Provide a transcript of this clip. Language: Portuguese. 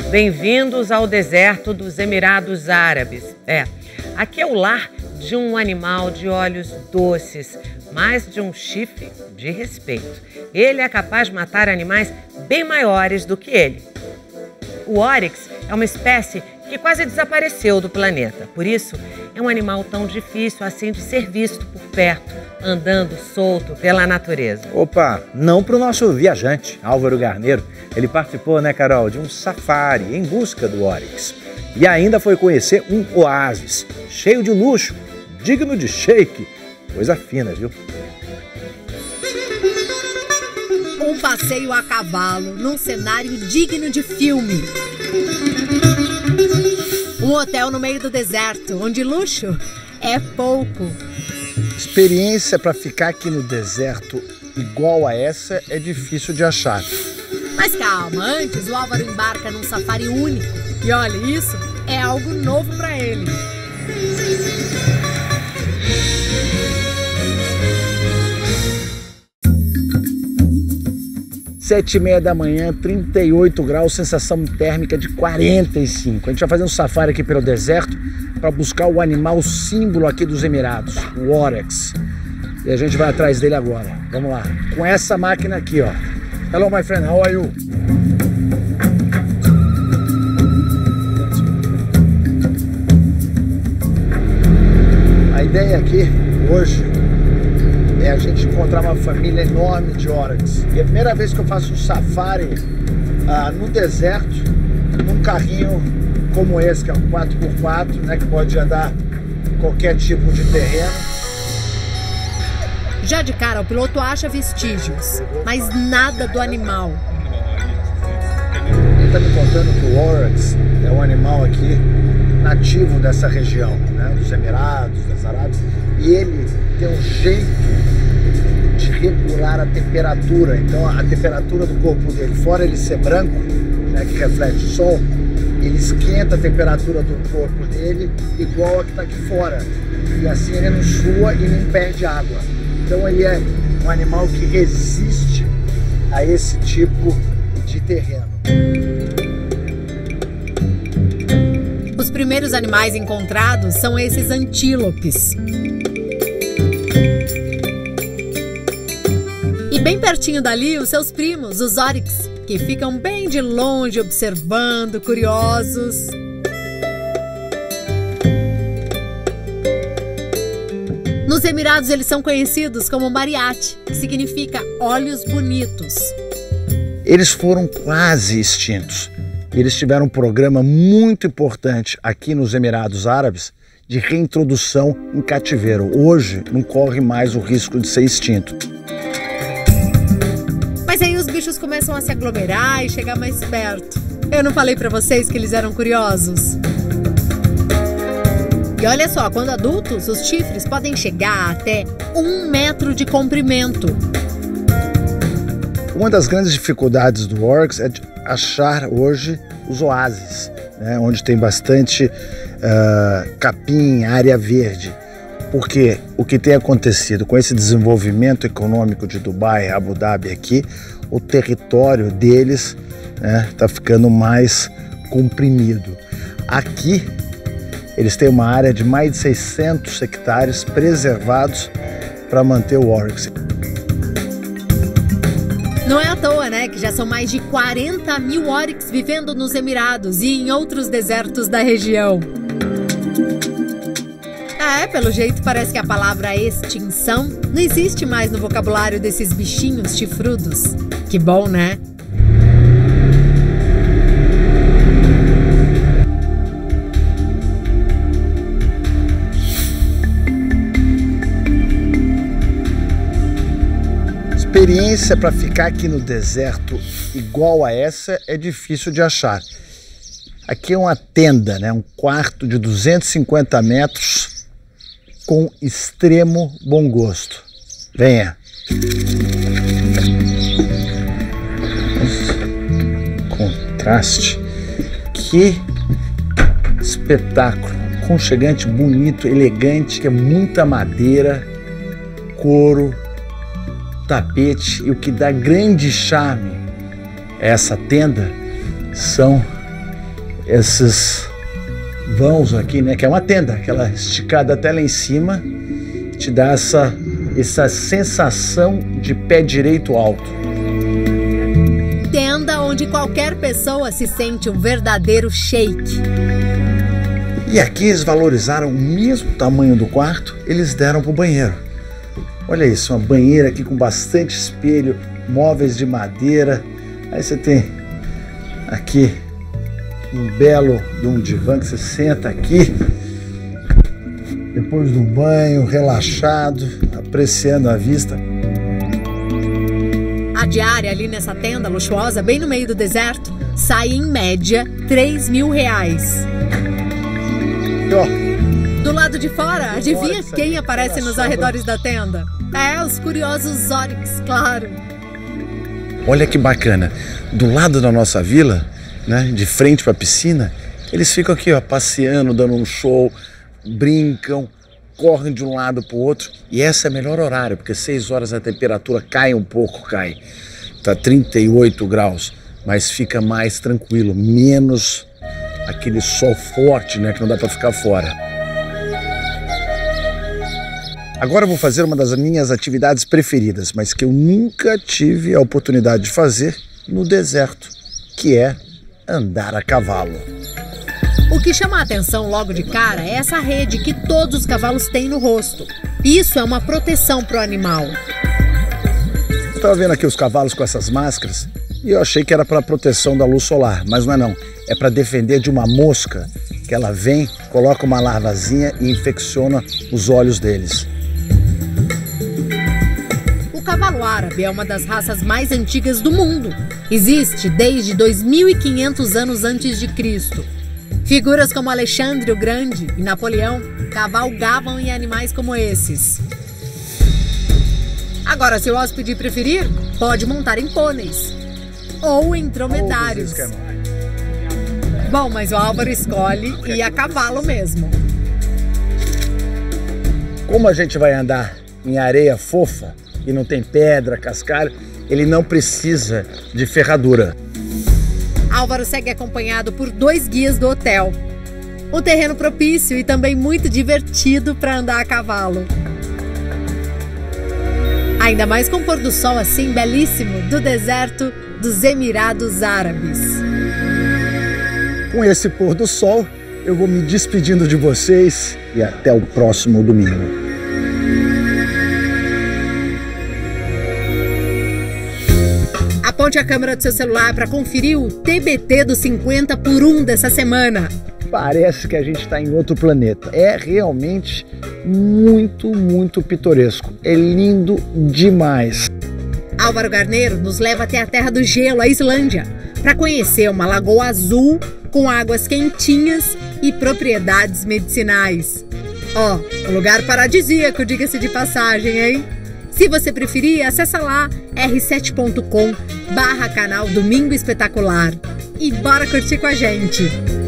Bem-vindos ao deserto dos Emirados Árabes. Aqui é o lar de um animal de olhos doces, mas de um chifre de respeito. Ele é capaz de matar animais bem maiores do que ele. O Oryx é uma espécie que quase desapareceu do planeta. Por isso, é um animal tão difícil assim de ser visto por perto, andando solto pela natureza. Opa, não para o nosso viajante, Álvaro Garneiro. Ele participou, né, Carol, de um safari em busca do Oryx. E ainda foi conhecer um oásis, cheio de luxo, digno de shake. Coisa fina, viu? Um passeio a cavalo num cenário digno de filme. Um hotel no meio do deserto, onde luxo é pouco. Experiência para ficar aqui no deserto igual a essa é difícil de achar. Mas calma, antes o Álvaro embarca num safari único. E olha, isso é algo novo para ele. 7h30 da manhã, 38 graus, sensação térmica de 45. A gente vai fazer um safari aqui pelo deserto para buscar o animal símbolo aqui dos Emirados, o Oryx. E a gente vai atrás dele agora. Vamos lá. Com essa máquina aqui, ó. Hello, my friend. How are you? A ideia aqui, hoje, é a gente encontrar uma família enorme de Oryx. E é a primeira vez que eu faço um safari no deserto, num carrinho como esse, que é um 4x4, né, que pode andar em qualquer tipo de terreno. Já de cara, o piloto acha vestígios, mas nada do animal. Ele está me contando que o Oryx é um animal aqui nativo dessa região, né, dos Emirados, das Arábias, e ele tem um jeito de regular a temperatura. Então a temperatura do corpo dele, fora ele ser branco, né, que reflete o sol, ele esquenta a temperatura do corpo dele igual a que está aqui fora. E assim ele não sua e nem perde água. Então ele é um animal que resiste a esse tipo de terreno. Os primeiros animais encontrados são esses antílopes. E bem pertinho dali, os seus primos, os Oryx, que ficam bem de longe observando, curiosos. Nos Emirados, eles são conhecidos como Mariachi, que significa olhos bonitos. Eles foram quase extintos. Eles tiveram um programa muito importante aqui nos Emirados Árabes de reintrodução em cativeiro. Hoje não corre mais o risco de ser extinto. Mas aí os bichos começam a se aglomerar e chegar mais perto. Eu não falei pra vocês que eles eram curiosos? E olha só, quando adultos, os chifres podem chegar até 1 metro de comprimento. Uma das grandes dificuldades do Oryx é achar hoje os oásis, né, onde tem bastante capim, área verde. Porque o que tem acontecido com esse desenvolvimento econômico de Dubai, Abu Dhabi aqui, o território deles está ficando mais comprimido. Aqui eles têm uma área de mais de 600 hectares preservados para manter o Oryx. Não é à toa, né, que já são mais de 40 mil Oryx vivendo nos Emirados e em outros desertos da região. Pelo jeito parece que a palavra extinção não existe mais no vocabulário desses bichinhos chifrudos. Que bom, né? Experiência para ficar aqui no deserto igual a essa é difícil de achar. Aqui é uma tenda, né? Um quarto de 250 metros com extremo bom gosto. Venha! Contraste. Que espetáculo! Aconchegante, bonito, elegante, que é muita madeira, couro, tapete, e o que dá grande charme a essa tenda são esses vãos aqui, né? Que é uma tenda, aquela esticada até lá em cima, te dá essa sensação de pé direito alto. Tenda onde qualquer pessoa se sente um verdadeiro sheik. E aqui eles valorizaram o mesmo tamanho do quarto, eles deram pro banheiro. Olha isso, uma banheira aqui com bastante espelho, móveis de madeira. Aí você tem aqui um belo de um divã que você senta aqui, depois do banho, relaxado, apreciando a vista. A diária ali nessa tenda luxuosa, bem no meio do deserto, sai em média R$3.000. E ó, do lado de fora, adivinha Oryx quem aí, aparece nos arredores da tenda? É, os curiosos Oryx, claro. olha que bacana, do lado da nossa vila, né, de frente para a piscina, eles ficam aqui, ó, passeando, dando um show, brincam, correm de um lado para o outro. E esse é o melhor horário, porque 6 horas a temperatura cai um pouco, tá 38 graus, mas fica mais tranquilo, menos aquele sol forte, né, que não dá para ficar fora. Agora eu vou fazer uma das minhas atividades preferidas, mas que eu nunca tive a oportunidade de fazer no deserto, que é andar a cavalo. O que chama a atenção logo de cara é essa rede que todos os cavalos têm no rosto. Isso é uma proteção para o animal. Eu estava vendo aqui os cavalos com essas máscaras e eu achei que era para proteção da luz solar, mas não é não. É para defender de uma mosca que ela vem, coloca uma larvazinha e infecciona os olhos deles. O cavalo árabe é uma das raças mais antigas do mundo. Existe desde 2.500 anos antes de Cristo. Figuras como Alexandre o Grande e Napoleão cavalgavam em animais como esses. Agora, se o hóspede preferir, pode montar em pôneis ou em dromedários. Bom, mas o Álvaro escolhe ir a cavalo mesmo. Como a gente vai andar em areia fofa e não tem pedra, cascalho, ele não precisa de ferradura. Álvaro segue acompanhado por 2 guias do hotel. Um terreno propício e também muito divertido para andar a cavalo. Ainda mais com o pôr do sol assim belíssimo do deserto dos Emirados Árabes. Com esse pôr do sol, eu vou me despedindo de vocês e até o próximo domingo. Aponte a câmera do seu celular para conferir o TBT do 50 por 1 dessa semana. Parece que a gente está em outro planeta. É realmente muito, muito pitoresco. É lindo demais. Álvaro Garneiro nos leva até a Terra do Gelo, a Islândia, para conhecer uma lagoa azul com águas quentinhas e propriedades medicinais. Ó, um lugar paradisíaco, diga-se de passagem, hein? Se você preferir, acessa lá r7.com/canal Domingo Espetacular e bora curtir com a gente!